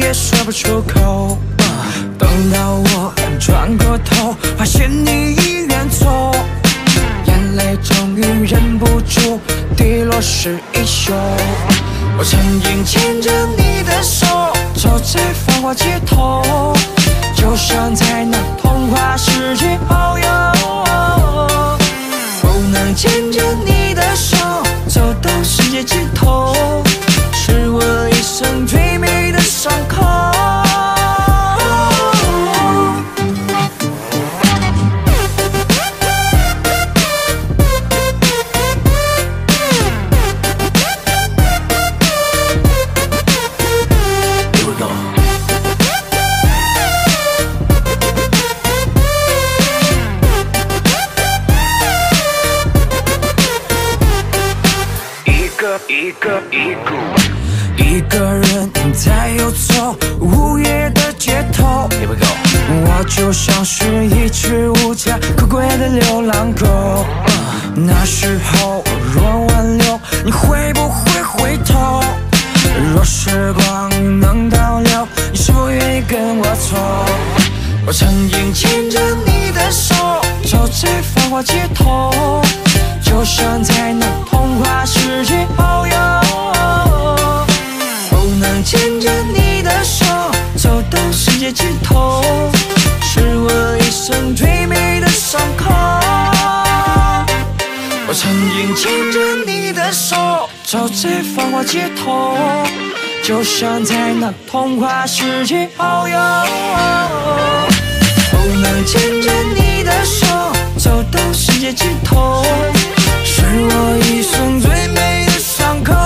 也说不出口。等到我转过头，发现你已远走，眼泪终于忍不住滴落湿衣袖。我曾经牵着你的手，走在繁华街头，就像在那童话世界遨游。不能牵着你的手，走到世界尽头，是我一生最美的伤口。一个人在游走午夜的街头，我就像是一只无家可归的流浪狗。那时候若挽留，你会不会回头？若时光能倒流，你是否愿意跟我走？我曾经牵着你的手，走在繁华街头，就像在那童话世界遨游。不能牵着你的手，走到世界尽头，是我一生最美的伤口。我曾经牵着你的手，走在繁华街头，就像在那童话世界遨游。不能牵着你的手，走到世界尽头，是我一生最美的伤口。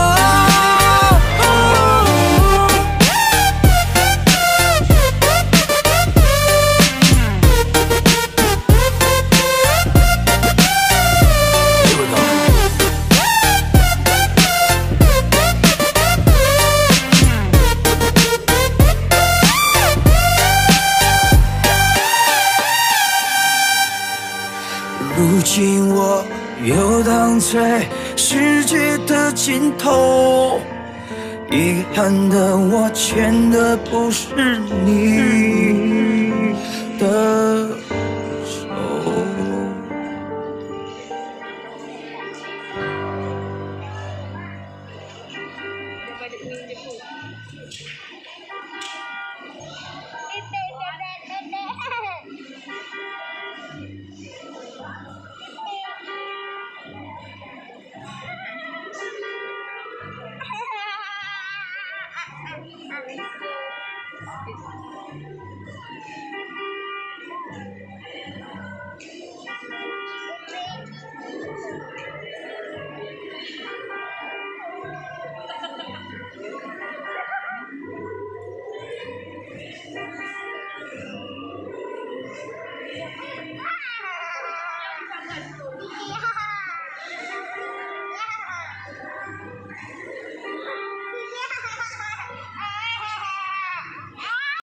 如今我游荡在世界的尽头，遗憾的我牵的不是你的手。 Ha ha ha ha!